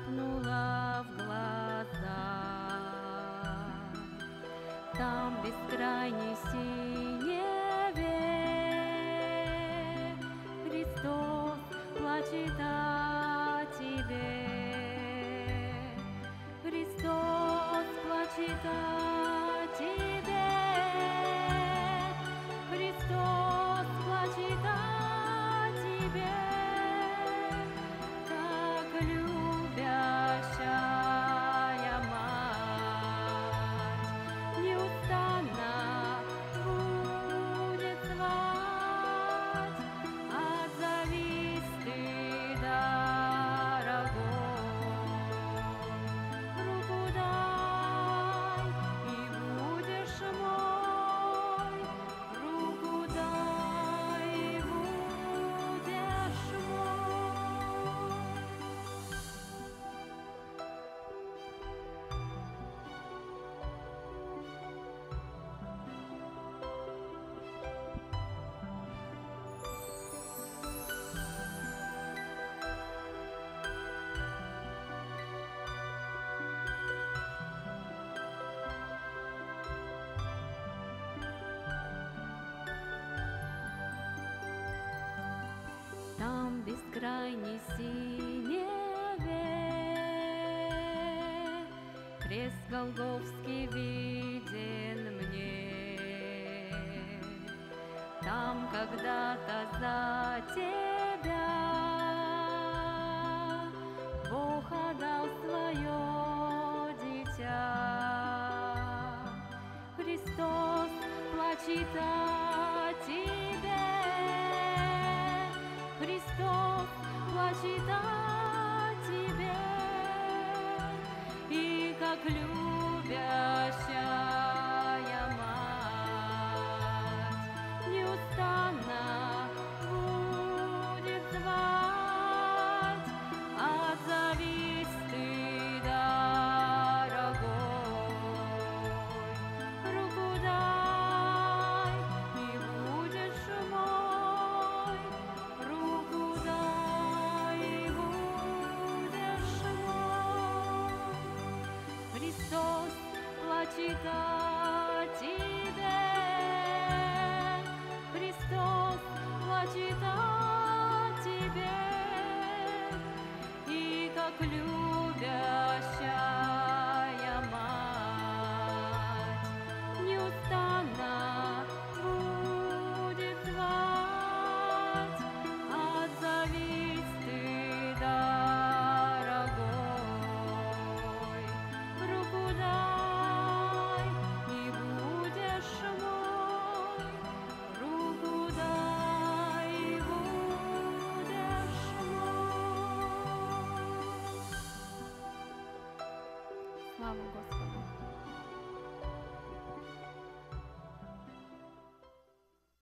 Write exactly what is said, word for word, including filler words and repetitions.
брызнула в глаза. Там в бескрайней синеве Христос плачет о тебе. Христос плачет о тебе. Христос плачет о тебе. Как любящая мать неустанно будет звать. Отзовись ты, дорогой, руку дай, и будешь мой. Руку дай, и будешь мой. Там в бескрайней синеве крест Голгофский виден мне. Там когда-то за тебя Бог отдал свое дитя. Христос плачет о тебе. Христос плачет о тебе. И как любящая мать неустанно будет звать. Отзовись ты, дорогой, руку дай, и будешь мой. Руку дай, и будешь мой. Христос плачет о тебе. Христос плачет о тебе. И как любящая мать неустанно будет звать. Отзовись ты, дорогой, руку дай, и будешь мой. Руку дай, и будешь мой. Слава Господу!